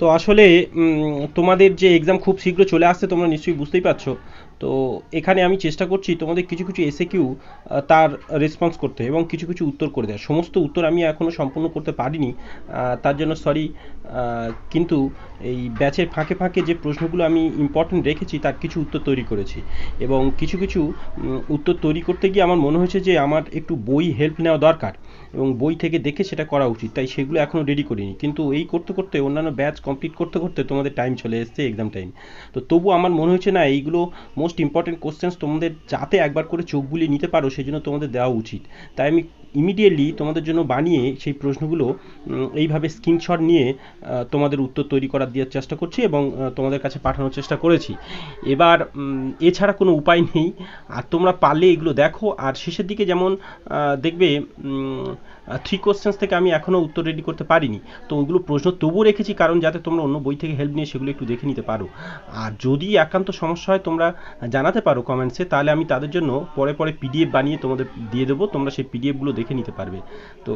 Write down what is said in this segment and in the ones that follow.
তো আসলে তোমাদের যে এক্সাম খুব শীঘ্র চলে আসছে তোমরা নিশ্চয়ই বুঝতেই পারছো। তো এখানে আমি চেষ্টা করছি তোমাদের কিছু কিছু এসএকিউ তার রেসপন্স করতে এবং কিছু কিছু উত্তর করে দেয়। সমস্ত উত্তর আমি এখনও সম্পূর্ণ করতে পারিনি, তার জন্য সরি। কিন্তু এই ব্যাচের ফাঁকে ফাঁকে যে প্রশ্নগুলো আমি ইম্পর্টেন্ট রেখেছি তার কিছু উত্তর তৈরি করেছি, এবং কিছু কিছু উত্তর তৈরি করতে গিয়ে আমার মনে হয়েছে যে আমার একটু বই হেল্প নেওয়া দরকার এবং বই থেকে দেখে সেটা করা উচিত, তাই সেগুলো এখনও রেডি করিনি। কিন্তু এই করতে করতে অন্যান্য ব্যাচ কমপ্লিট করতে করতে তোমাদের টাইম চলে এসছে, এক্সাম টাইম। তো তবু আমার মনে হয়েছে না, এইগুলো মোস্ট ইম্পর্টেন্ট কোশ্চেন্স, তোমাদের যাতে একবার করে চোখ বুলিয়ে নিতে পারো সেই জন্য তোমাদের দেওয়া উচিত। তাই আমি ইমিডিয়েটলি তোমাদের জন্য বানিয়ে সেই প্রশ্নগুলো এইভাবে স্ক্রিনশট নিয়ে তোমাদের উত্তর তৈরি করার দেওয়ার চেষ্টা করছি এবং তোমাদের কাছে পাঠানোর চেষ্টা করেছি। এবার এছাড়া কোনো উপায় নেই। আর তোমরা পারলে এগুলো দেখো, আর শেষের দিকে যেমন দেখবে 3 কোশ্চেন্স থেকে আমি এখনও উত্তর রেডি করতে পারিনি। তো ওইগুলো প্রশ্ন তবুও রেখেছি কারণ যাতে তোমরা অন্য বই থেকে হেল্প নিয়ে সেগুলো একটু দেখে নিতে পারো। আর যদি একান্ত সমস্যা হয় তোমরা জানাতে পারো কমেন্টসে, তাহলে আমি তাদের জন্য পরে পরে পিডিএফ বানিয়ে তোমাদের দিয়ে দেবো, তোমরা সেই পিডিএফগুলো দেখে নিতে পারবে। তো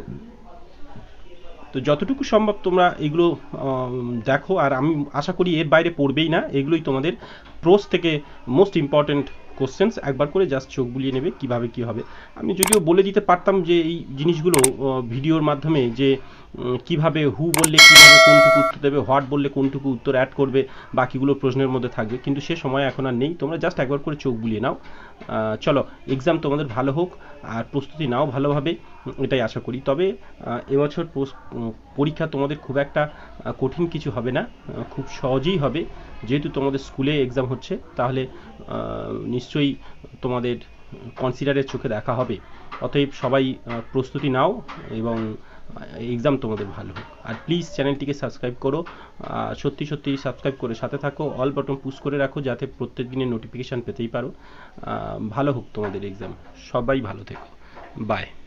তো যতটুকু সম্ভব তোমরা এগুলো দেখো, আর আমি আশা করি এর বাইরে পড়বেই না। এগুলোই তোমাদের প্রোস থেকে মোস্ট ইম্পর্ট্যান্ট কোশ্চেন্স, একবার করে জাস্ট চোখ বুলিয়ে নেবে কীভাবে কী হবে। আমি যদিও বলে দিতে পারতাম যে এই জিনিসগুলো ভিডিওর মাধ্যমে, যে কিভাবে হু বললে কীভাবে কোনটুকু উত্তর দেবে, হোয়াট বললে কোনটুকু উত্তর অ্যাড করবে, বাকিগুলো প্রশ্নের মধ্যে থাকবে, কিন্তু সে সময় এখন আর নেই। তোমরা জাস্ট একবার করে চোখ বুলিয়ে নাও। চলো, এক্সাম তোমাদের ভালো হোক আর প্রস্তুতি নাও ভালোভাবে, এটাই আশা করি। তবে এবছর পরীক্ষা তোমাদের খুব একটা কঠিন কিছু হবে না, খুব সহজেই হবে। যেহেতু তোমাদের স্কুলে এক্সাম হচ্ছে, তাহলে নিশ্চয়ই তোমাদের কনসিডারের চোখে দেখা হবে। অতএব সবাই প্রস্তুতি নাও এবং এক্সাম তোমাদের ভালো হোক। আর প্লিজ চ্যানেলটিকে সাবস্ক্রাইব করো, সত্যি সত্যি সাবস্ক্রাইব করে সাথে থাকো, অল বাটন পুশ করে রাখো যাতে প্রত্যেক দিনের নোটিফিকেশান পেতেই পারো। ভালো হোক তোমাদের এক্সাম, সবাই ভালো থেকো। বাই।